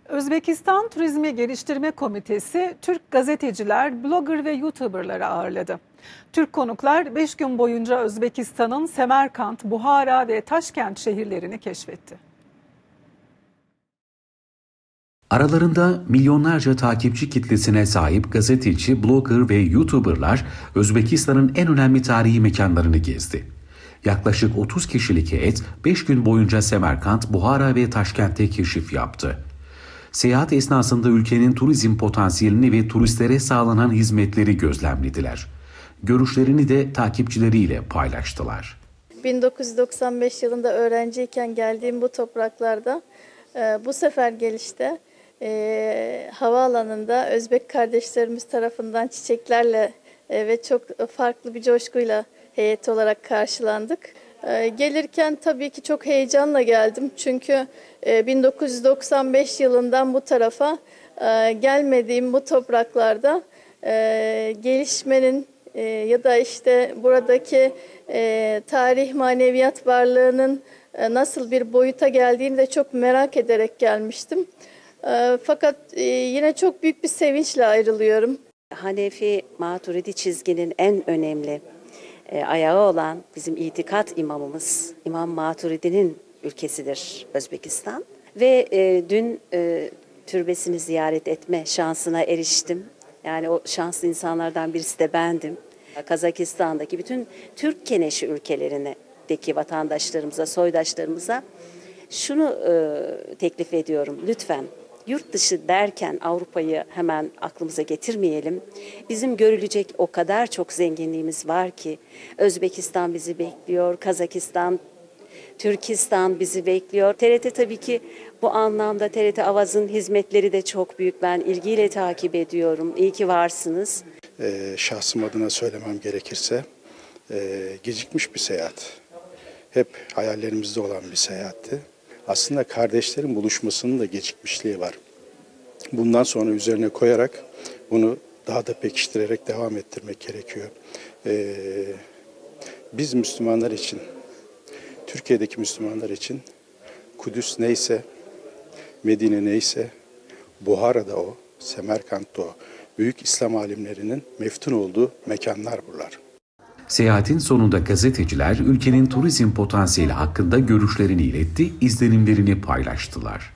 Özbekistan Turizmi Geliştirme Komitesi, Türk gazeteciler, blogger ve YouTuber'ları ağırladı. Türk konuklar 5 gün boyunca Özbekistan'ın Semerkant, Buhara ve Taşkent şehirlerini keşfetti. Aralarında milyonlarca takipçi kitlesine sahip gazeteci, blogger ve YouTuber'lar Özbekistan'ın en önemli tarihi mekanlarını gezdi. Yaklaşık 30 kişilik heyet 5 gün boyunca Semerkant, Buhara ve Taşkent'te keşif yaptı. Seyahat esnasında ülkenin turizm potansiyelini ve turistlere sağlanan hizmetleri gözlemlediler. Görüşlerini de takipçileriyle paylaştılar. 1995 yılında öğrenciyken geldiğim bu topraklarda bu sefer gelişte havaalanında Özbek kardeşlerimiz tarafından çiçeklerle ve çok farklı bir coşkuyla heyet olarak karşılandık. Gelirken tabii ki çok heyecanla geldim. Çünkü 1995 yılından bu tarafa gelmediğim bu topraklarda gelişmenin ya da işte buradaki tarih maneviyat varlığının nasıl bir boyuta geldiğini de çok merak ederek gelmiştim. Fakat yine çok büyük bir sevinçle ayrılıyorum. Hanefi Maturidi çizginin en önemli ayağı olan bizim itikat imamımız İmam Maturidi'nin ülkesidir Özbekistan. Ve dün türbesini ziyaret etme şansına eriştim. Yani o şanslı insanlardan birisi de bendim. Kazakistan'daki bütün Türk Keneşi ülkelerindeki vatandaşlarımıza, soydaşlarımıza şunu teklif ediyorum. Lütfen yurt dışı derken Avrupa'yı hemen aklımıza getirmeyelim. Bizim görülecek o kadar çok zenginliğimiz var ki Özbekistan bizi bekliyor, Kazakistan, Türkistan bizi bekliyor. TRT tabii ki bu anlamda TRT Avaz'ın hizmetleri de çok büyük. Ben ilgiyle takip ediyorum. İyi ki varsınız. Şahsım adına söylemem gerekirse gecikmiş bir seyahat. Hep hayallerimizde olan bir seyahatti. Aslında kardeşlerin buluşmasının da gecikmişliği var. Bundan sonra üzerine koyarak bunu daha da pekiştirerek devam ettirmek gerekiyor. Biz Müslümanlar için, Türkiye'deki Müslümanlar için Kudüs neyse, Medine neyse, Buhara'da o, Semerkant'ta o. Büyük İslam alimlerinin meftun olduğu mekanlar buralar. Seyahatin sonunda gazeteciler ülkenin turizm potansiyeli hakkında görüşlerini iletti, izlenimlerini paylaştılar.